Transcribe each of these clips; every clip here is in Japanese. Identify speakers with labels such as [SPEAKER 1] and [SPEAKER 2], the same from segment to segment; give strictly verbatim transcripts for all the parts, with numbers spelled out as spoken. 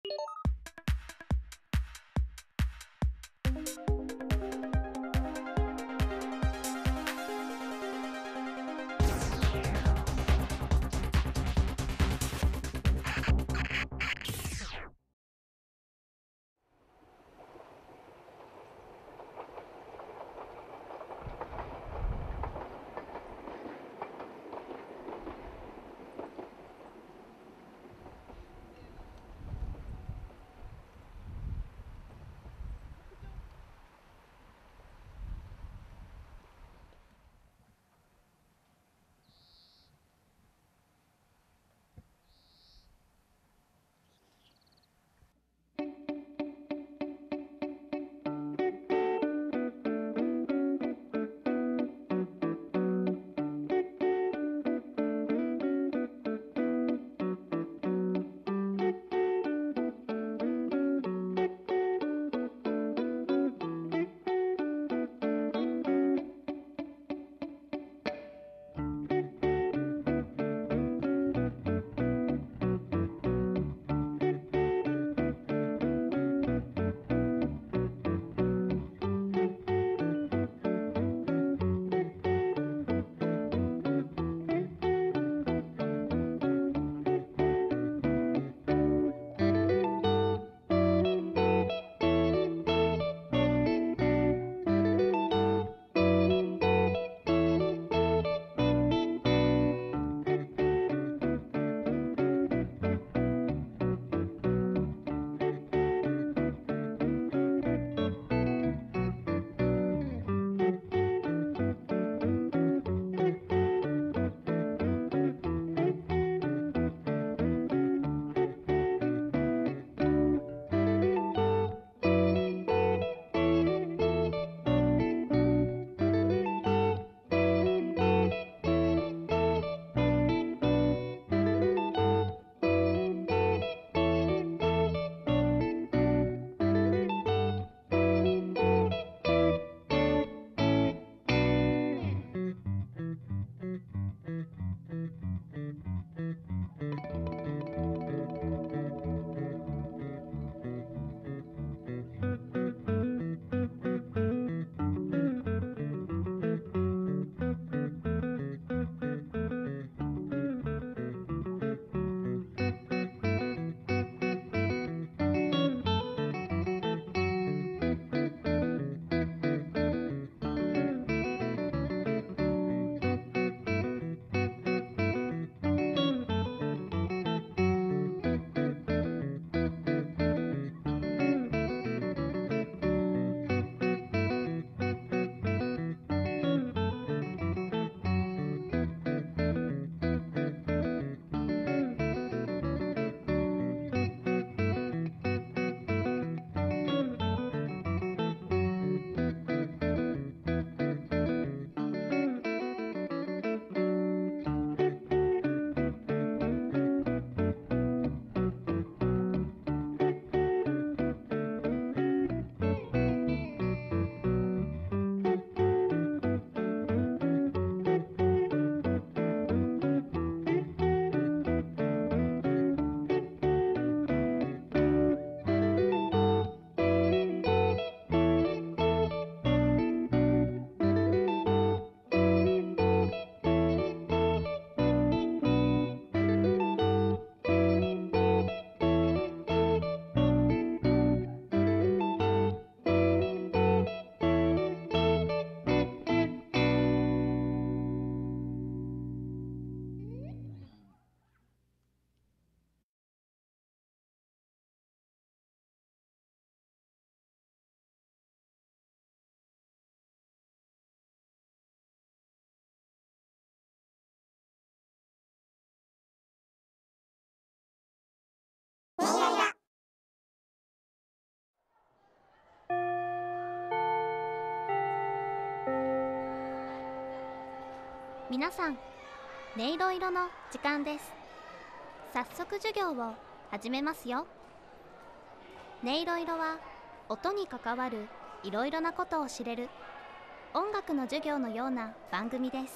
[SPEAKER 1] 皆さん、音色色の時間です。早速授業を始めますよ。音色色は音に関わるいろいろなことを知れる音楽の授業のような番組です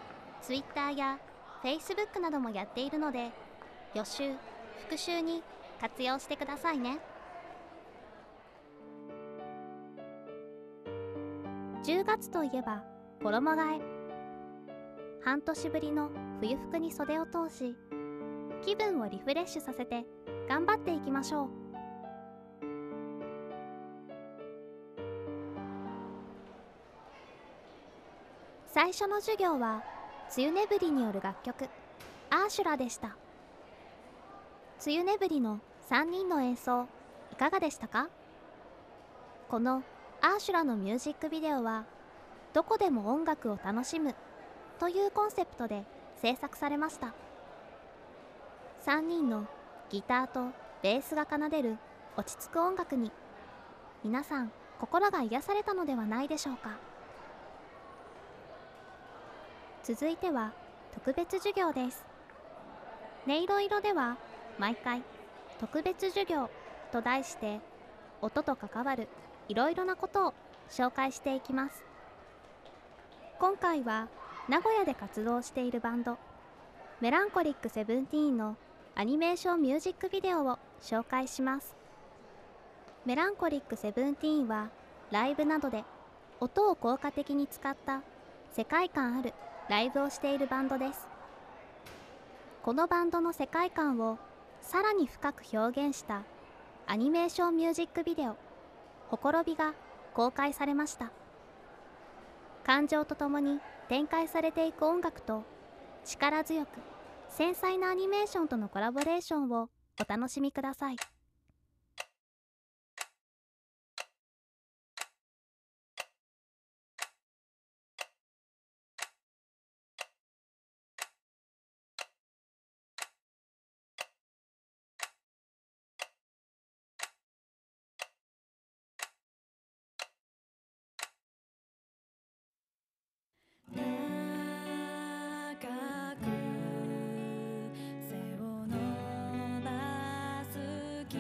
[SPEAKER 1] 。Twitter や Facebook などもやっているので、予習、復習に活用してくださいね。じゅうがつといえば衣替え。半年ぶりの冬服に袖を通し、気分をリフレッシュさせて頑張っていきましょう。最初の授業は梅雨ねぶりによる楽曲アーシュラでした。梅雨ねぶりのさんにんの演奏いかがでしたか？このアーシュラのミュージックビデオはどこでも音楽を楽しむというコンセプトで制作されました。さんにんのギターとベースが奏でる落ち着く音楽に皆さん心が癒されたのではないでしょうか。続いては特別授業です。音色色では毎回特別授業と題して音と関わるいろいろなことを紹介していきます。今回は名古屋で活動しているバンドメランコリックセブンティーンのアニメーションミュージックビデオを紹介します。メランコリックセブンティーンはライブなどで音を効果的に使った世界観あるライブをしているバンドです。このバンドの世界観をさらに深く表現したアニメーションミュージックビデオ「ほころび」が公開されました。感情とともに展開されていく音楽と力強く繊細なアニメーションとのコラボレーションをお楽しみください。
[SPEAKER 2] 長く背を伸ばす君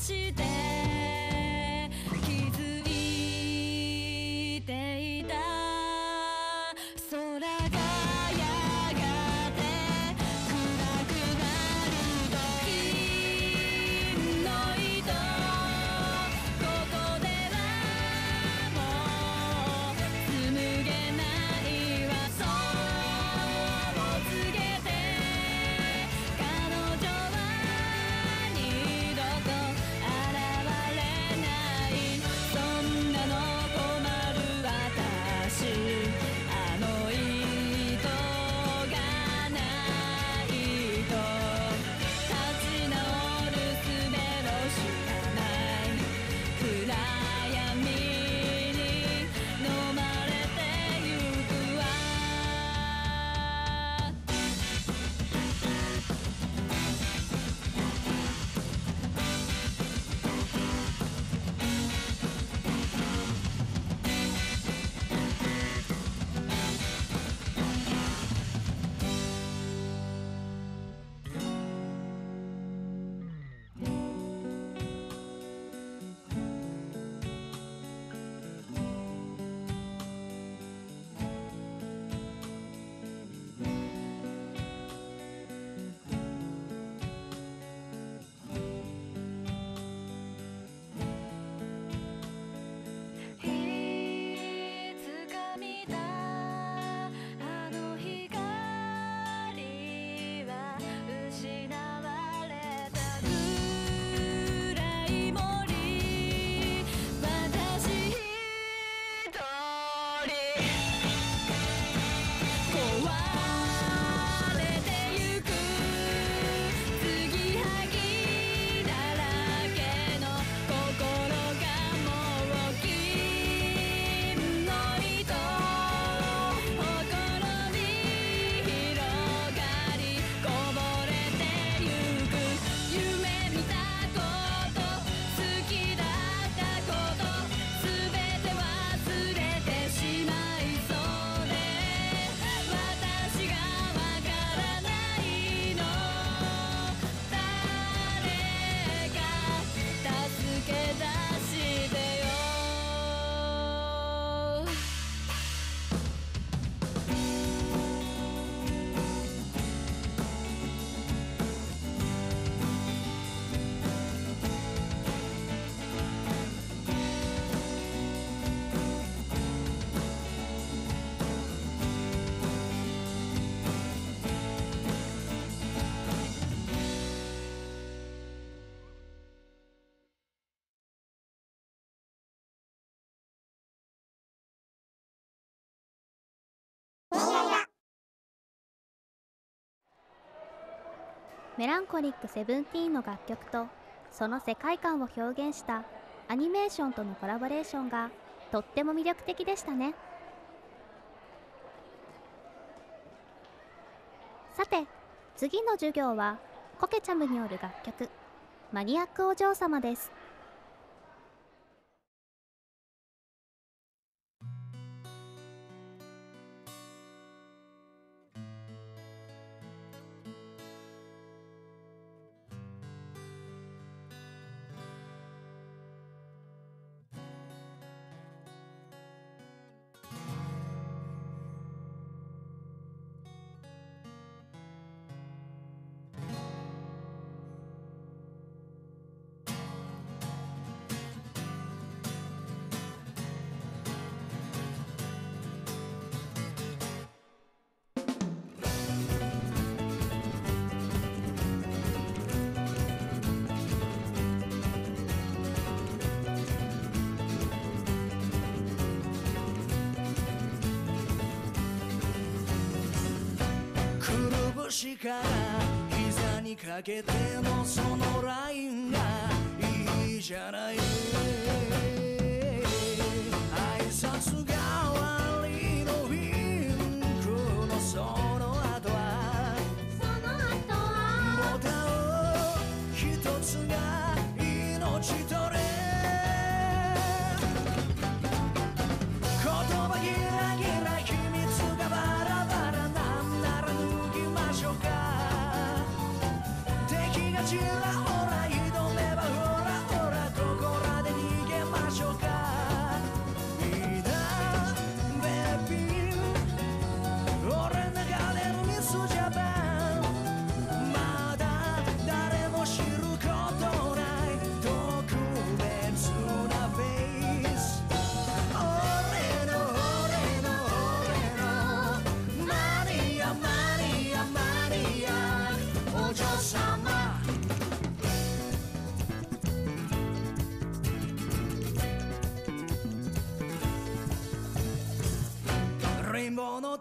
[SPEAKER 2] して気づいていた。空がやがて暗くなると金の糸、ここではもう紡げないわ。そう告げて彼女は二度と現れない。そんなの困る私、あの糸がないと立ち直る術を知らない暗闇に飲まれてゆくわ。いつか見たあの光は失われた暗い森、私一人壊れてゆく継ぎはぎだらけの心がもう金の糸、ほころび広がりこぼれてゆく。夢見たこと好きだったことすべて忘れてしまいそうで、私がわからないの。誰か助け出してよ。
[SPEAKER 1] メランコリックセブンティーンの楽曲とその世界観を表現したアニメーションとのコラボレーションがとっても魅力的でしたね。さて次の授業はコケチャムによる楽曲「マニアックお嬢様」です。
[SPEAKER 3] しから膝にかけてのそのラインがいいじゃない。挨拶代わりのウィンクのその後は
[SPEAKER 1] その後は
[SPEAKER 3] ボタン一つが命取れ。言葉ギラギラ秘密がバラバラなんなら脱ぎましょうか。敵がちらほら挑めばほらほ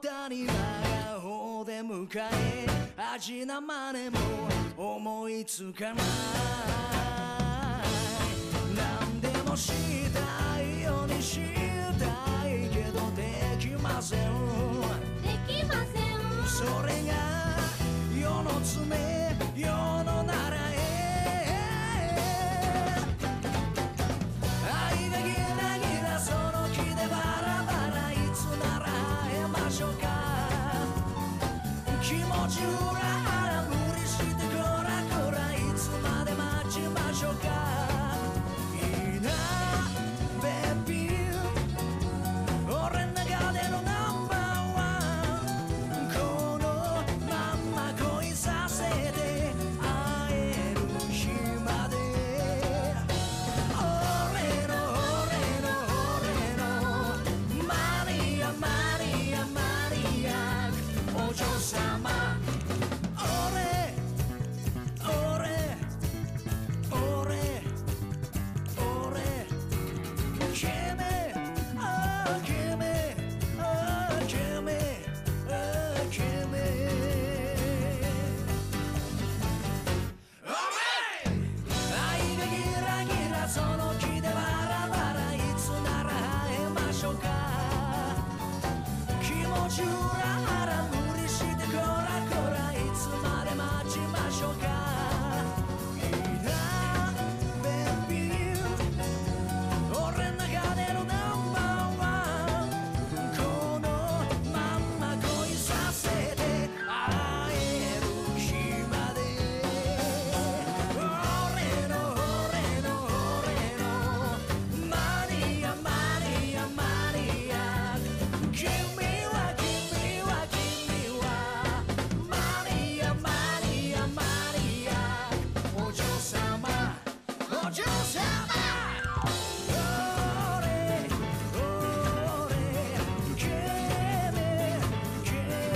[SPEAKER 3] 谷真顔で迎え味なまねも思いつかない何でもしたいようにしたいけどできません
[SPEAKER 2] できません
[SPEAKER 3] それが世の常世のならえ愛がギラギラその気でバラバラいつなら会えましょうか気持ちうらあら無理してこらこらいつまで待ちましょうかいいなベビー俺の中でのナンバーワンこのまんま恋させて会える日まで俺の俺の俺のマリアマリアマリアお嬢様俺俺俺俺君あ君あ君あ君愛がギラギラその気でバラバラいつなら会えましょうか気持ちうらあら無理してこらこらいつまで待ちましょうかいいなベビー俺の中でのナンバーワンこのまんま恋させて会える日まで俺の俺の俺のマリアマリアマリア君は君は君はマリアマリアマリアお嬢様お嬢様俺俺君君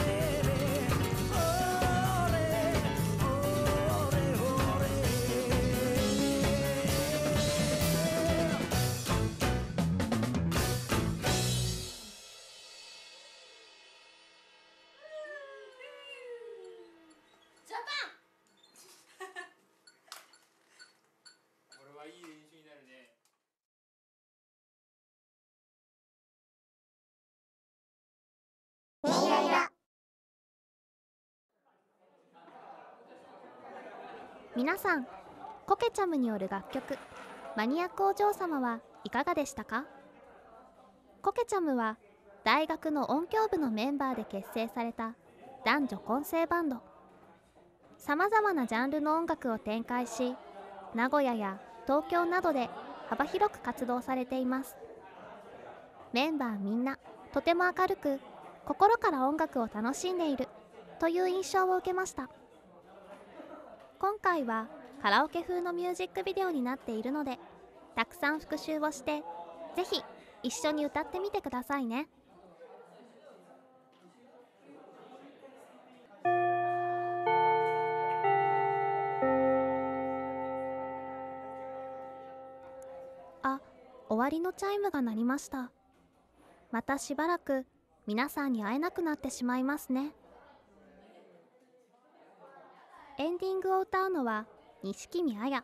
[SPEAKER 3] 俺俺
[SPEAKER 2] ジャパン
[SPEAKER 4] これはいい練習になるね。
[SPEAKER 1] 皆さん、コケチャムによる楽曲「マニアックお嬢様」はいかがでしたか？コケチャムは大学の音響部のメンバーで結成された男女混成バンド。さまざまなジャンルの音楽を展開し、名古屋や東京などで幅広く活動されています。メンバーみんなとても明るく、心から音楽を楽しんでいるという印象を受けました。今回はカラオケ風のミュージックビデオになっているので、たくさん復習をしてぜひ一緒に歌ってみてくださいね。あ、終わりのチャイムが鳴りました。またしばらく皆さんに会えなくなってしまいますね。エンディングを歌うのは錦見綾。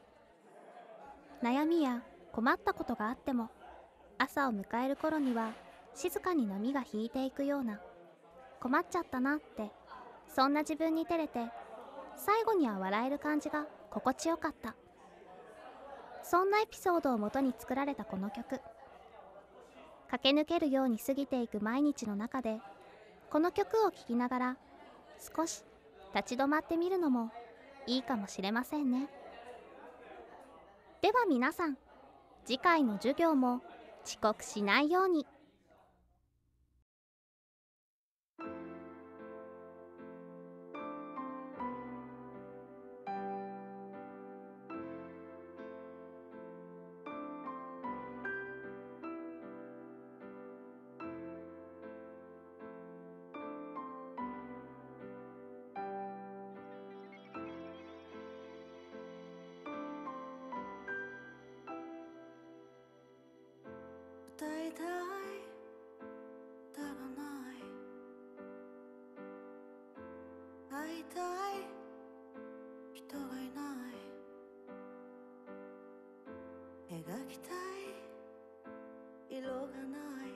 [SPEAKER 1] 悩みや困ったことがあっても、朝を迎える頃には静かに波が引いていくような、困っちゃったなって、そんな自分に照れて最後には笑える感じが心地よかった。そんなエピソードをもとに作られたこの曲。駆け抜けるように過ぎていく毎日の中で、この曲を聴きながら少し立ち止まってみるのもいいかもしれませんね。では皆さん、次回の授業も遅刻しないように。
[SPEAKER 3] 歌いたいたい人がいない描きたい色がない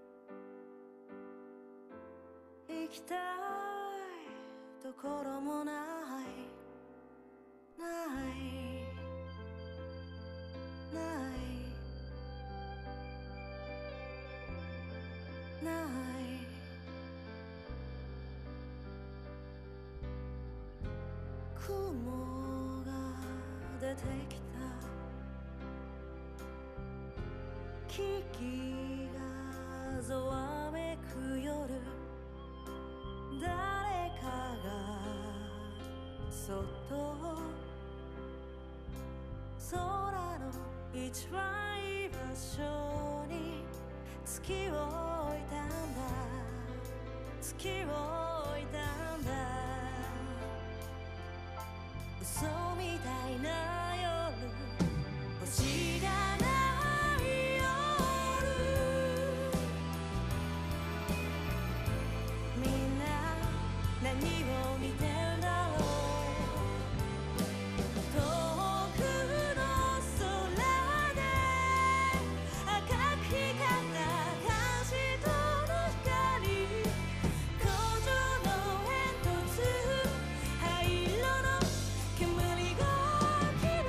[SPEAKER 3] 行きたいところもないないないない雲が出てきた木々がざわめく夜誰かがそっと空の一番いい場所に月を置いたんだ月を置いたんだ嘘みたいな夜星がない夜みんな何を見てるんだろう遠くの空で赤く光った監視塔の光工場の煙突灰色の煙が綺麗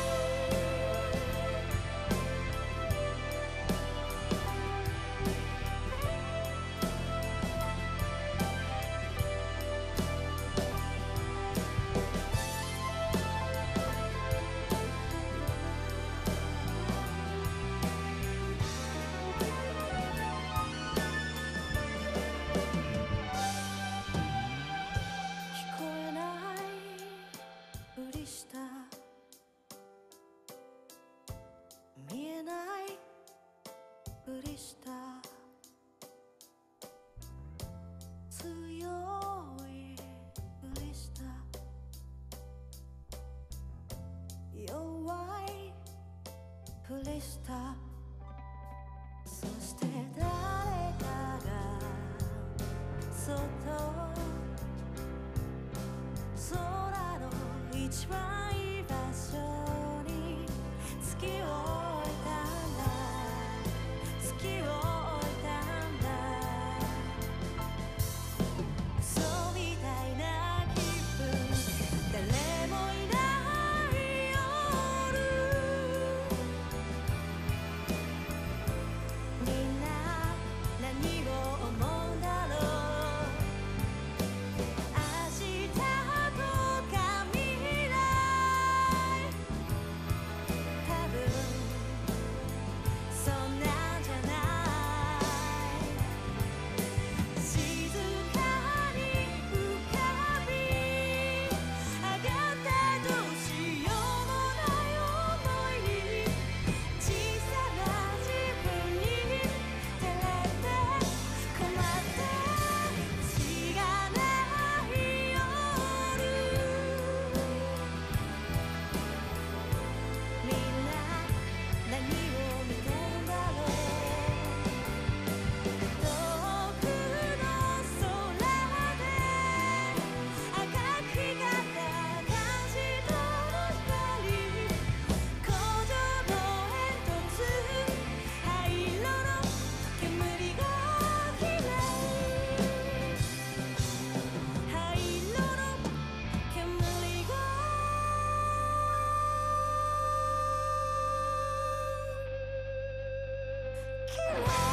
[SPEAKER 3] 聞こえないふりした見えないふりした強いふりした弱いふりしたそして誰かがそっと空の一番いい場所に月を置いたんだ月を置いたんだ嘘みたいな気分誰もいない夜みんな何を思うんだろう明日とか未来多分そんなんじゃない静かに浮かび上がったどうしようもない想いに小さな自分に照れて困って血がない夜みんな何を見てんだろう遠くの空で赤く光った監視塔の光工場の煙突灰色の煙が綺麗灰色の煙が綺麗